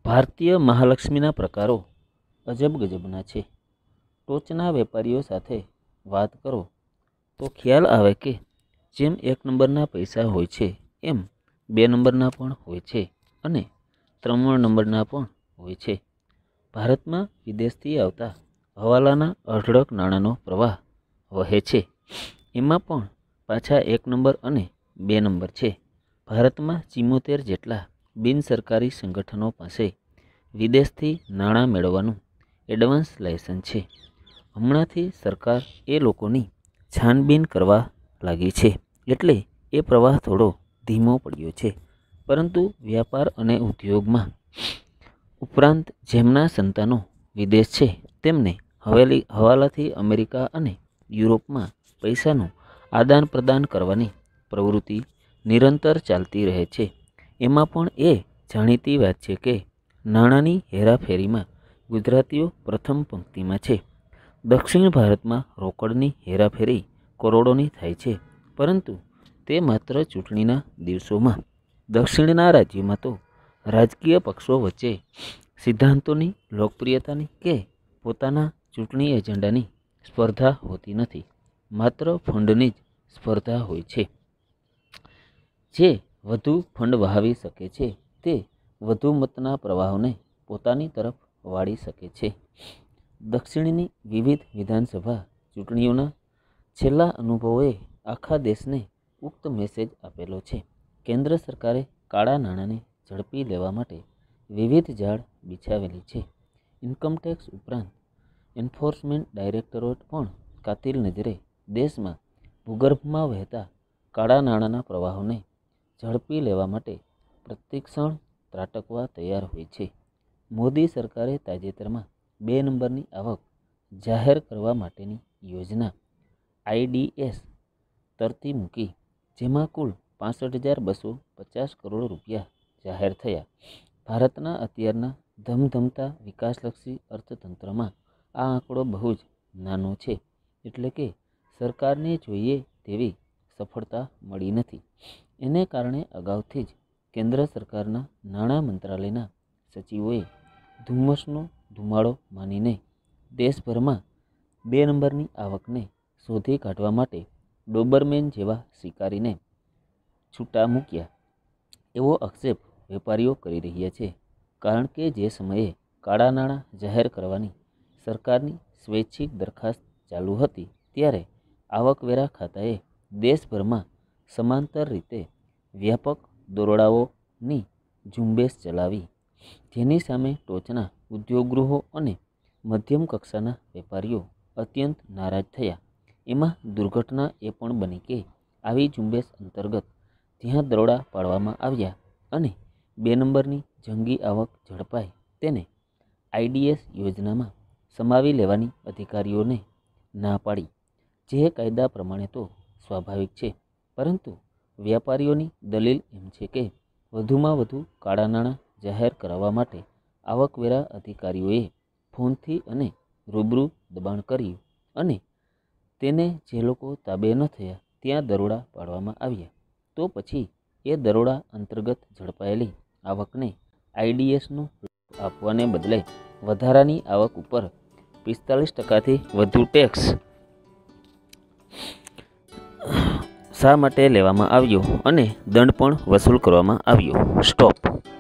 ભારતીય મહાલક્ષ્મીના પ્રકારો અજબ ગજબના છે. ટોચના વેપારીઓ સાથે વાત કરો તો ખ્યાલ આવે કે જેમ 1 નંબરના પૈસા હોય છે એમ 2 નંબરના પણ હોય છે અને 3 નંબરના પણ હોય છે. ભારતમાં વિદેશથી આવતા હવાલાના અઢળક નાણાંનો પ્રવાહ વહે છે. એમાં પણ પાછા 1 નંબર અને 2 નંબર છે. ભારતમાં 74 જેટલા બિનસરકારી સંગઠનો પાસે વિદેશથી નાણાં મેળવવાનું એડવાન્સ લાયસન્સ છે. હમણાંથી સરકાર એ લોકોની છાનબીન કરવા લાગી છે, એટલે એ પ્રવાહ થોડો ધીમો પડ્યો છે. પરંતુ વ્યાપાર અને ઉદ્યોગમાં ઉપરાંત જેમના સંતાનો વિદેશ છે તેમને હવાલાથી અમેરિકા અને યુરોપમાં પૈસાનું આદાન પ્રદાન કરવાની પ્રવૃત્તિ નિરંતર ચાલતી રહે છે. એમાં પણ એ જાણીતી વાત છે કે નાણાંની હેરાફેરીમાં ગુજરાતીઓ પ્રથમ પંક્તિમાં છે. દક્ષિણ ભારતમાં રોકડની હેરાફેરી કરોડોની થાય છે, પરંતુ તે માત્ર ચૂંટણીના દિવસોમાં. દક્ષિણના રાજ્યોમાં તો રાજકીય પક્ષો વચ્ચે સિદ્ધાંતોની, લોકપ્રિયતાની કે પોતાના ચૂંટણી એજન્ડાની સ્પર્ધા હોતી નથી. માત્ર ફંડની જ સ્પર્ધા હોય છે. જે વધુ ફંડ વહાવી શકે છે તે વધુ મતના પ્રવાહોને પોતાની તરફ વાળી શકે છે. દક્ષિણની વિવિધ વિધાનસભા ચૂંટણીઓના છેલ્લા અનુભવોએ આખા દેશને ઉક્ત મેસેજ આપેલો છે. કેન્દ્ર સરકારે કાળા નાણાંને ઝડપી લેવા માટે વિવિધ જાળ બિછાવેલી છે. ઇન્કમટેક્સ ઉપરાંત એન્ફોર્સમેન્ટ ડાયરેક્ટોરેટ પણ કાતિલ નજરે દેશમાં ભૂગર્ભમાં વહેતા કાળા નાણાંના પ્રવાહોને ઝડપી લેવા માટે પ્રતિક્ષણ ત્રાટકવા તૈયાર હોય છે. મોદી સરકારે તાજેતરમાં 2 નંબરની આવક જાહેર કરવા માટેની યોજના IDS તરતી મૂકી, જેમાં કુલ 65,250 કરોડ રૂપિયા જાહેર થયા. ભારતના અત્યારના ધમધમતા વિકાસલક્ષી અર્થતંત્રમાં આ આંકડો બહુ જ નાનો છે, એટલે કે સરકારને જોઈએ તેવી સફળતા મળી નથી. એને કારણે અગાઉથી જ કેન્દ્ર સરકારના નાણાં મંત્રાલયના સચિવોએ ધુમ્મસનો ધુમાડો માનીને દેશભરમાં 2 નંબરની આવકને શોધી કાઢવા માટે ડોબરમેન જેવા શિકારીને છૂટા મૂક્યા, એવો આક્ષેપ વેપારીઓ કરી રહ્યા છે. કારણ કે જે સમયે કાળા નાણાં જાહેર કરવાની સરકારની સ્વૈચ્છિક દરખાસ્ત ચાલુ હતી, ત્યારે આવકવેરા ખાતાએ દેશભરમાં સમાંતર રીતે વ્યાપક દરોડાઓની ઝુંબેશ ચલાવી, જેની સામે ટોચના ઉદ્યોગગૃહો અને મધ્યમ કક્ષાના વેપારીઓ અત્યંત નારાજ થયા. એમાં દુર્ઘટના એ પણ બની કે આવી ઝુંબેશ અંતર્ગત જ્યાં દરોડા પાડવામાં આવ્યા અને 2 નંબરની જંગી આવક ઝડપાઈ, તેને IDS યોજનામાં સમાવી લેવાની અધિકારીઓને ના પાડી, જે કાયદા પ્રમાણે તો સ્વાભાવિક છે. પરંતુ વ્યાપારીઓની દલીલ એમ છે કે વધુમાં વધુ કાળા નાણાં જાહેર કરાવવા માટે આવકવેરા અધિકારીઓએ ફોનથી અને રૂબરૂ દબાણ કર્યું અને તેને જે લોકો તાબે ન થયા ત્યાં દરોડા પાડવામાં આવ્યા. તો પછી એ દરોડા અંતર્ગત ઝડપાયેલી આવકને IDSનો લાભ આપવાને બદલે વધારાની આવક ઉપર 45%થી વધુ ટેક્સ શા માટે લેવામાં આવ્યો અને દંડ પણ વસૂલ કરવામાં આવ્યો? સ્ટોપ.